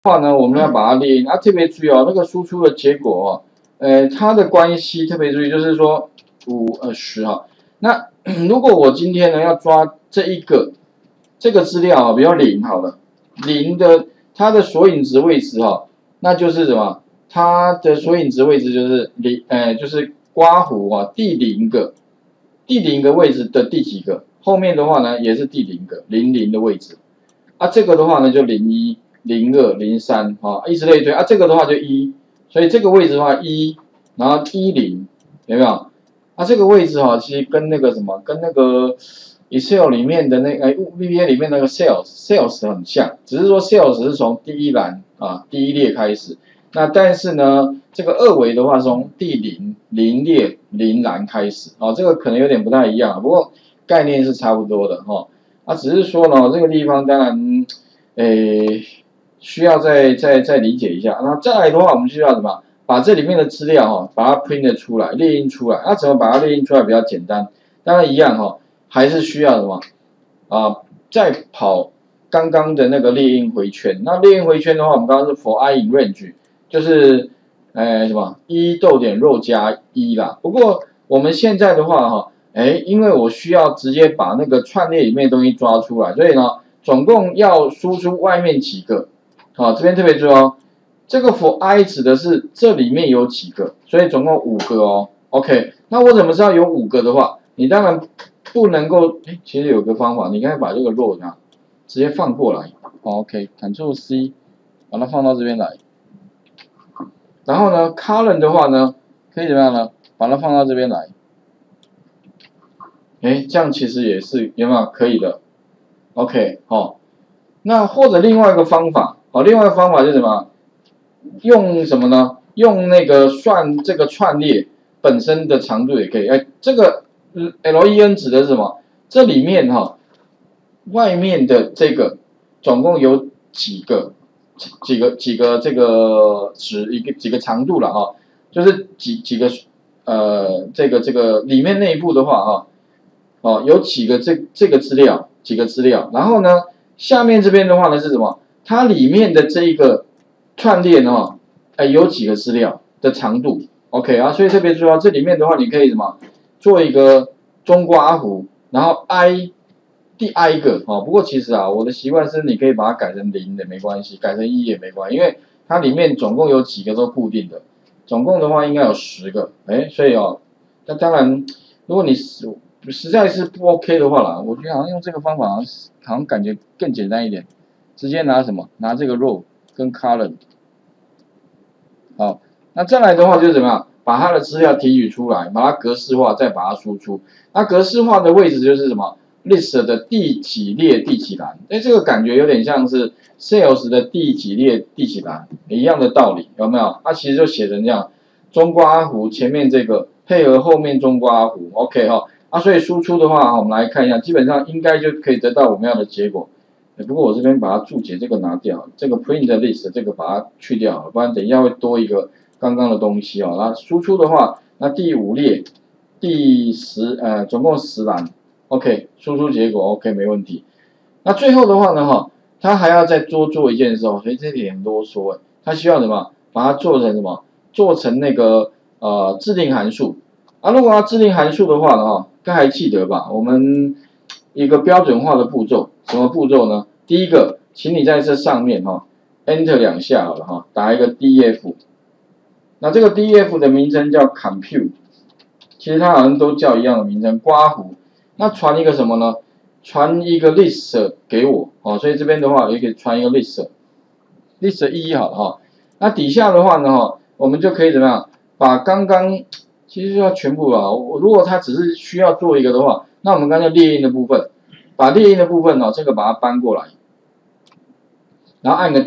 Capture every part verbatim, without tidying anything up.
话呢，我们要把它列印啊，特别注意哦，那个输出的结果哦，呃，它的关系特别注意，就是说五呃十哈。那如果我今天呢要抓这一个这个资料啊，比如零好了，零的它的索引值位置哈，那就是什么？它的索引值位置就是零，呃，就是刮弧啊，第零个，第零个位置的第几个？后面的话呢也是第零个，零零的位置。啊，这个的话呢就零一。零二零三啊，以此类推啊，这个的话就一，所以这个位置的话一，然后一零有没有？啊，这个位置哈、哦，其实跟那个什么，跟那个 Excel 里面的那哎 V B A 里面那个 Sales Sales 很像，只是说 Sales 是从第一栏啊第一列开始，那但是呢，这个二维的话是从第零零列零栏开始啊，这个可能有点不太一样，不过概念是差不多的哈、哦。啊，只是说呢，这个地方当然，诶。需要再再再理解一下，那再来的话，我们需要什么？把这里面的资料哈、哦，把它 print 出来，列印出来。那、啊、怎么把它列印出来比较简单？当然一样哈、哦，还是需要什么啊？再跑刚刚的那个列印回圈。那列印回圈的话，我们刚刚是 for i in range， 就是呃什么一逗点 row 加一啦。不过我们现在的话哈，哎，因为我需要直接把那个串列里面的东西抓出来，所以呢，总共要输出外面几个。好，这边特别注意哦，这个 for i 指的是这里面有几个，所以总共五个哦。OK， 那我怎么知道有五个的话，你当然不能够，哎，其实有个方法，你可以把这个 row 啊直接放过来。OK，Ctrl C， 把它放到这边来。然后呢 ，column 的话呢，可以怎么样呢？把它放到这边来。哎，这样其实也是有没有可以的 ？OK， 好，那或者另外一个方法。好，另外一个方法就是什么？用什么呢？用那个算这个串列本身的长度也可以。哎，这个 len 指的是什么？这里面哈、哦，外面的这个总共有几个几个几个这个值一个几个长度了哈、哦，就是几几个呃这个这个里面内部的话哈、哦，哦有几个这这个资料几个资料，然后呢下面这边的话呢是什么？它里面的这一个串列呢、哦，哎，有几个资料的长度 ，OK 啊，所以特别注意啊，这里面的话你可以什么做一个中刮弧，然后 i 第 i 个哦，不过其实啊，我的习惯是你可以把它改成零的没关系，改成一也没关系，因为它里面总共有几个都固定的，总共的话应该有十个，哎，所以哦，那当然如果你实实在是不 OK 的话啦，我觉得好像用这个方法好像好像感觉更简单一点。直接拿什么？拿这个 row 跟 column， 好，那再来的话就是怎么样？把它的资料提取出来，把它格式化，再把它输出。那格式化的位置就是什么 ？list 的第几列第几栏？哎，这个感觉有点像是 sales 的第几列第几栏一样的道理，有没有？它其实就写成这样，中刮弧前面这个配合后面中刮弧 ，OK 哈、哦。啊，所以输出的话，我们来看一下，基本上应该就可以得到我们要的结果。不过我这边把它注解这个拿掉，这个 print list 这个把它去掉，不然等一下会多一个刚刚的东西哦。那输出的话，那第五列第十呃总共十栏 ，OK， 输出结果 OK 没问题。那最后的话呢哈，它还要再多做一件事哦，所以这点很啰嗦哎，它需要什么？把它做成什么？做成那个呃制定函数啊。如果要制定函数的话呢哈，大家还记得吧？我们一个标准化的步骤。什么步骤呢？第一个，请你在这上面哈、哦、，Enter 两下好了哈、哦，打一个 D F， 那这个 D F 的名称叫 Compute， 其实它好像都叫一样的名称，刮弧。那传一个什么呢？传一个 list 给我哦，所以这边的话也可以传一个 list，list 一好了哈、哦。那底下的话呢哈，我们就可以怎么样？把刚刚其实要全部啊，如果它只是需要做一个的话，那我们刚才列印的部分。把列印的部分哦，这个把它搬过来，然后按个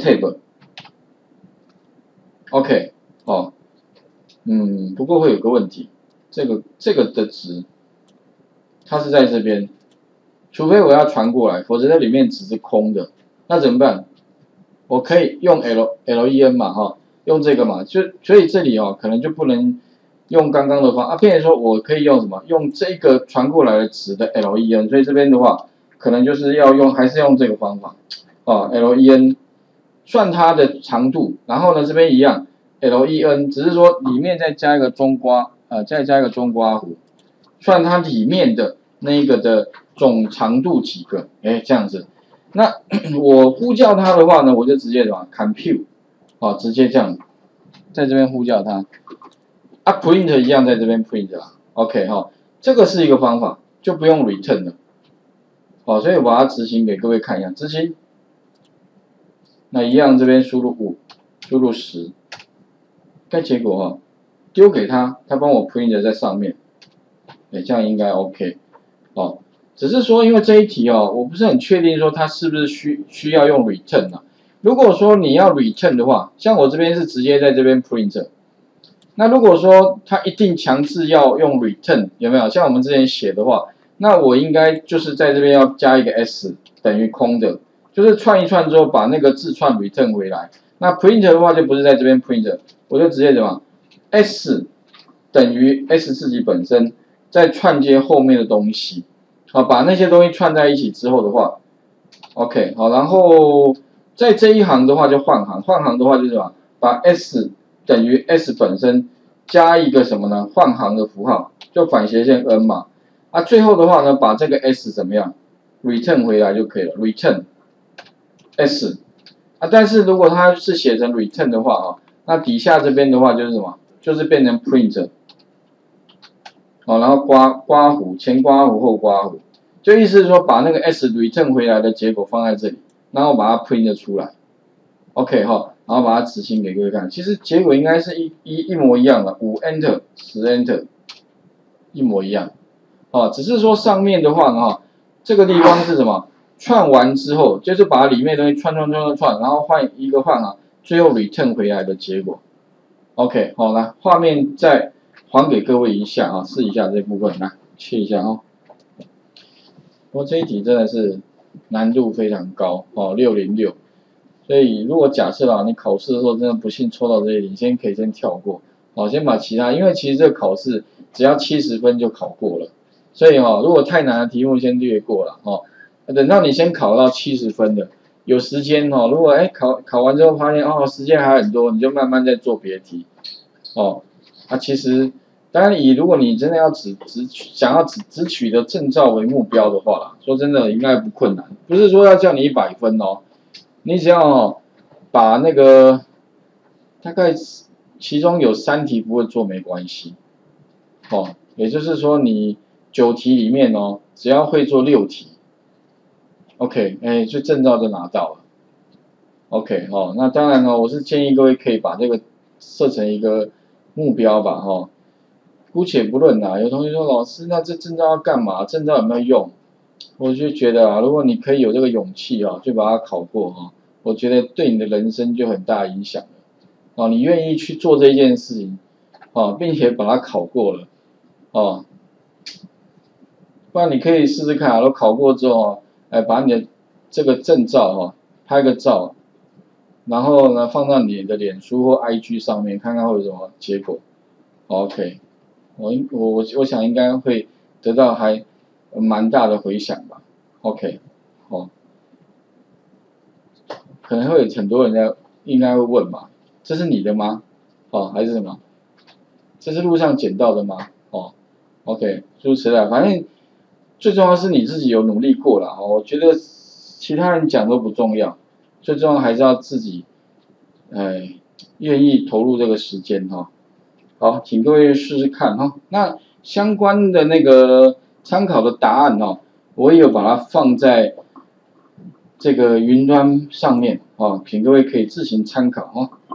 Tab，OK， 哦，嗯，不过会有个问题，这个这个的值，它是在这边，除非我要传过来，否则这里面只是空的，那怎么办？我可以用 L len 嘛，哈、哦，用这个嘛，就所以这里哦，可能就不能用刚刚的方啊，变成说我可以用什么？用这个传过来的值的 len， 所以这边的话。可能就是要用，还是用这个方法，啊 ，len 算它的长度，然后呢这边一样 len， 只是说里面再加一个中括，呃再加一个中括弧，算它里面的那个的总长度几个，哎这样子。那我呼叫它的话呢，我就直接什么 compute， 啊直接这样，在这边呼叫它，啊 print 一样在这边 print 啦 ，OK 哈，这个是一个方法，就不用 return 了。好，所以我把它执行给各位看一下，执行，那一样这边输入五，输入十，该结果哈，丢给他，他帮我 print 在上面，哎，这样应该 OK， 哦，只是说因为这一题哦，我不是很确定说它是不是需需要用 return 啊，如果说你要 return 的话，像我这边是直接在这边 print， 那如果说它一定强制要用 return， 有没有？像我们之前写的话。那我应该就是在这边要加一个 s 等于空的，就是串一串之后把那个字串 return 回来。那 print 的话就不是在这边 print， 我就直接怎么 s 等于 s 自己本身，再串接后面的东西，好，把那些东西串在一起之后的话 ，OK， 好，然后在这一行的话就换行，换行的话就是什么，把 s 等于 s 本身加一个什么呢？换行的符号，就反斜线 n 嘛。啊，最后的话呢，把这个 s 怎么样 return 回来就可以了 ，return s 啊，但是如果它是写成 return 的话啊，那底下这边的话就是什么？就是变成 print， 好，然后刮刮弧，前刮弧后刮弧，就意思是说把那个 s return 回来的结果放在这里，然后把它 print 出来 ，OK 哈，然后把它执行给各位看，其实结果应该是一一一模一样的，五 enter 十 enter 一模一样。哦，只是说上面的话呢，哈，这个地方是什么？串完之后，就是把里面的东西串串串串串，然后换一个换行，最后 return 回来的结果。OK， 好，来画面再还给各位一下啊，试一下这部分，来切一下哦。不过这一题真的是难度非常高哦，六零六。所以如果假设啊，你考试的时候真的不幸抽到这一题，先可以先跳过，好，先把其他，因为其实这个考试只要七十分就考过了。所以哦，如果太难的题目先略过了哦，等到你先考到七十分的，有时间哦，如果哎考考完之后发现哦时间还很多，你就慢慢再做别的题哦。啊，其实当然以如果你真的要只只想要只只取得证照为目标的话啦，说真的应该不困难，不是说要叫你一百分哦，你只要哦把那个大概其中有三题不会做没关系哦，也就是说你。九题里面哦，只要会做六题 ，OK， 哎，就证照就拿到了 ，OK， 哦，那当然哦，我是建议各位可以把这个设成一个目标吧，哈、哦，姑且不论啦，有同学说老师，那这证照要干嘛？证照有没有用？我就觉得啊，如果你可以有这个勇气啊，就把它考过哈、哦，我觉得对你的人生就很大影响了，哦，你愿意去做这件事情，哦，并且把它考过了，哦。不然你可以试试看啊，都考过之后，哎，把你的这个证照哈、哦、拍个照，然后呢放到你的脸书或 I G 上面，看看会有什么结果。OK， 我我我我想应该会得到还蛮大的回响吧。OK， 哦，可能会有很多人在应该会问吧，这是你的吗？哦，还是什么？这是路上捡到的吗？哦 ，OK， 诸如此类，反正。最重要是你自己有努力过了哦，我觉得其他人讲都不重要，最重要还是要自己，哎，愿意投入这个时间哈。好，请各位试试看哈。那相关的那个参考的答案哦，我也有把它放在这个云端上面哦，请各位可以自行参考哈。